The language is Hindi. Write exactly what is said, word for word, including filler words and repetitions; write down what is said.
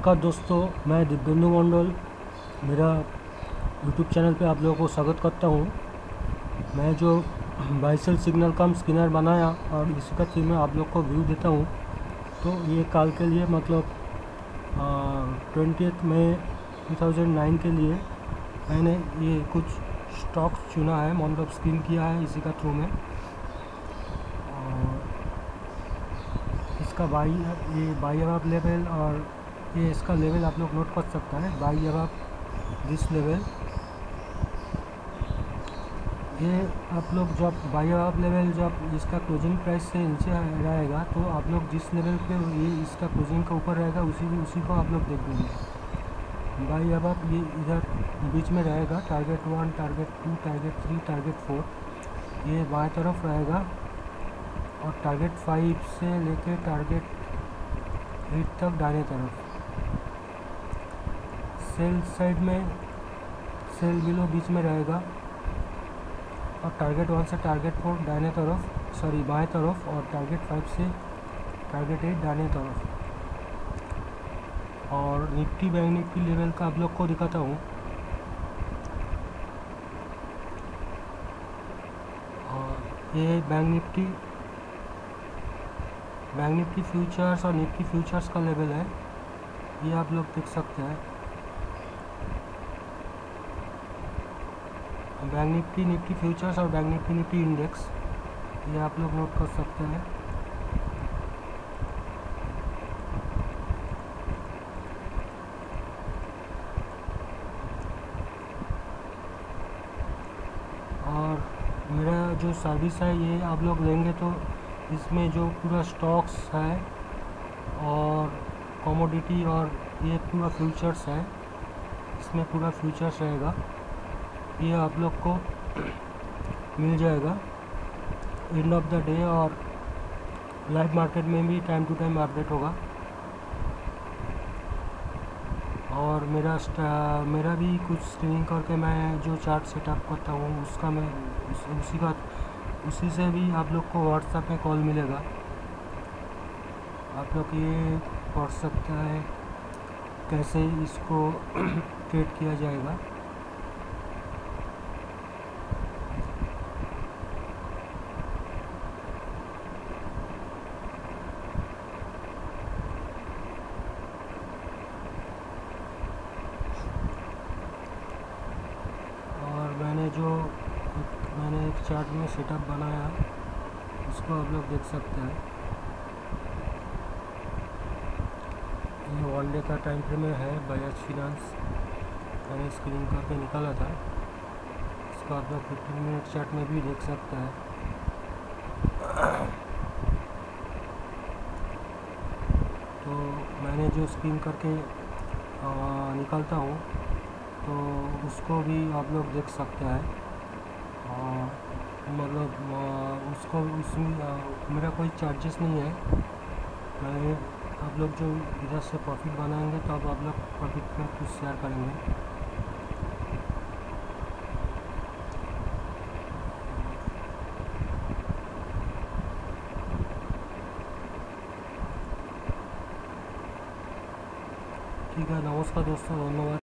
नमस्कार दोस्तों, मैं दिव्येंदु मंडल मेरा यूट्यूब चैनल पे आप लोगों को स्वागत करता हूँ। मैं जो बाइसेल सिग्नल कम स्किनर बनाया और इसी का थी मैं आप लोग को व्यू देता हूँ। तो ये काल के लिए मतलब twentieth May two thousand nine के लिए मैंने ये कुछ स्टॉक्स चुना है, मतलब स्क्रीन किया है इसी का थ्रू में। और इसका बाई ये बाई अबाव लेवल और ये इसका लेवल आप लोग नोट कर सकते हैं। बाई अबाव दिस लेवल, ये आप लोग जब बाई अबाव लेवल जब इसका क्लोजिंग प्राइस से नीचे रहेगा तो आप लोग जिस लेवल पे ये इसका क्लोजिंग का ऊपर रहेगा उसी उसी को आप लोग देख लेंगे। बाई अबाव ये इधर बीच में रहेगा, target one, target two, target three, target four, ये बाएं तरफ रहेगा। और टारगेट फाइव से लेके टारगेट एट तक दाहिने तरफ। सेल साइड में सेल बिलो बीच में रहेगा और टारगेट वन से टारगेट फोर दाहिने तरफ सॉरी बाएं तरफ और टारगेट फाइव से टारगेट एट दाहिने तरफ। और निफ्टी बैंक निफ्टी लेवल का आप लोग को दिखाता हूँ। और ये bank Nifty bank Nifty futures और निफ्टी फ्यूचर्स का लेवल है, ये आप लोग देख सकते हैं। बैंक निफ्टी निफ्टी फ्यूचर्स और बैंक निफ्टी निफ्टी इंडेक्स, ये आप लोग नोट कर सकते हैं। और मेरा जो सर्विस है ये आप लोग लेंगे तो इसमें जो पूरा स्टॉक्स है और कमोडिटी और ये पूरा फ्यूचर्स है, इसमें पूरा फ्यूचर्स रहेगा, ये आप लोग को मिल जाएगा एंड ऑफ द डे। और लाइव मार्केट में भी टाइम टू टाइम अपडेट होगा। और मेरा मेरा भी कुछ स्क्रीनिंग करके मैं जो चार्ट सेटअप करता हूँ उसका मैं उस, उसी का उसी से भी आप लोग को व्हाट्सएप में कॉल मिलेगा। आप लोग ये पढ़ सकते हैं कैसे इसको ट्रेड किया जाएगा। मैंने जो मैंने एक चार्ट में सेटअप बनाया उसको आप लोग देख सकते हैं। ये वन डे का टाइम फ्रेम में है, बजाज फिनांस मैंने स्क्रीन करके निकाला था। इसको आप लोग फिफ्टीन मिनट चार्ट में भी देख सकते हैं। तो मैंने जो स्क्रीन करके आ, निकालता हूँ तो उसको भी आप लोग देख सकते हैं। मतलब उसको उसमें मेरा कोई चार्जेस नहीं है। मैं आप लोग जो इधर से प्रॉफिट बनाएंगे तो अब आप लोग प्रॉफिट में कुछ शेयर करेंगे। ठीक है, नमस्कार दोस्तों, धन्यवाद।